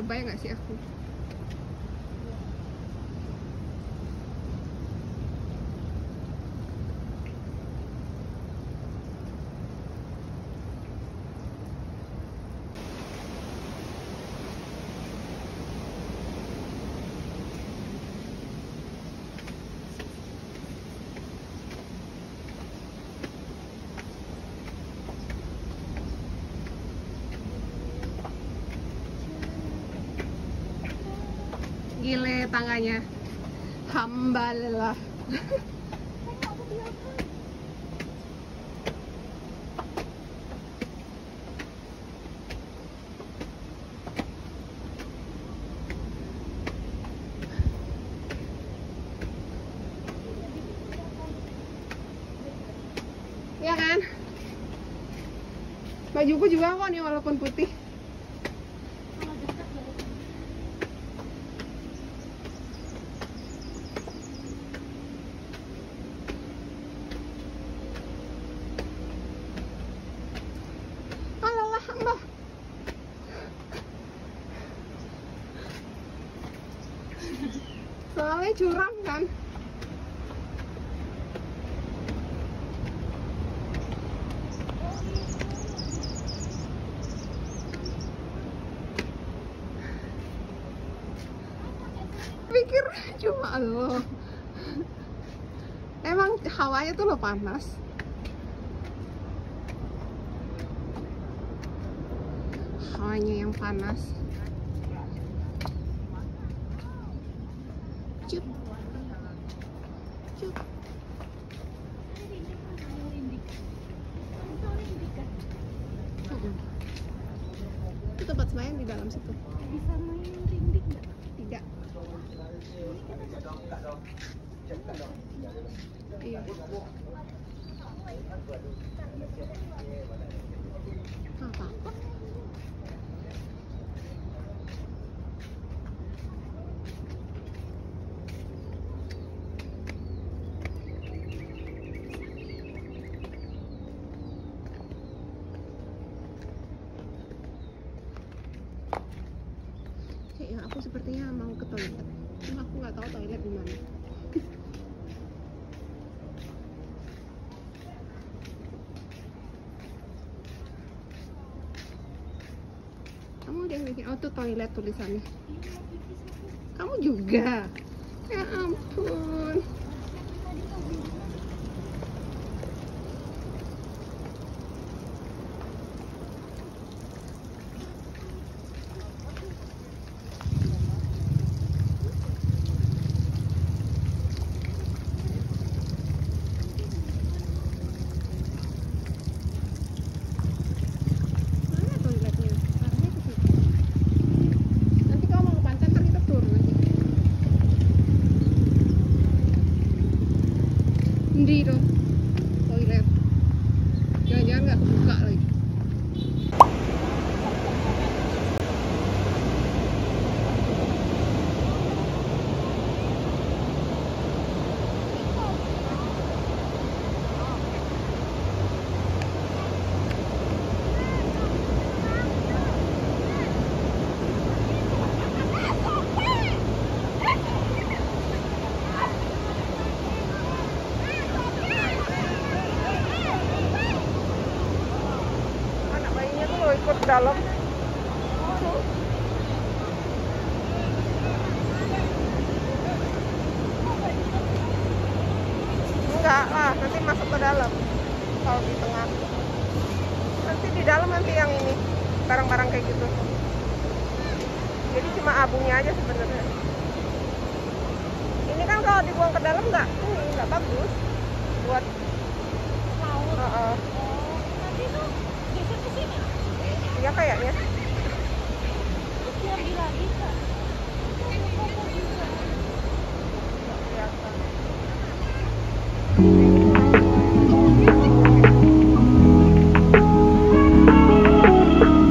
lebay nggak sih aku? Gile tangganya, hambalah. Ya kan? Bajuku juga kok nih walaupun putih. Soalnya curam kan. Pikir cuma lo. Emang hawanya tuh lo panas. Hawanya yang panas. Cup. Cup. Itu tempat sembahyang di dalam situ. Bisa main rindik nggak? Tidak. Iya. Apa? Ya, aku sepertinya mau ke toilet. Cuma aku nggak tahu toilet di mana. Kamu udah bikin, oh tuh toilet tulisannya. Kamu juga? Ya ampun. Di dong toilet, jangan-jangan nggak kebuka lagi. Ikut ke dalam. Enggak lah, nanti masuk ke dalam. Kalau di tengah. Nanti di dalam nanti yang ini barang-barang kayak gitu. Jadi cuma abunya aja sebenarnya. Ini kan kalau dibuang ke dalam nggak bagus buat laut. Nanti tuh geser ke sini. Ya kayaknya. Biar gila bisa. Kelihatan.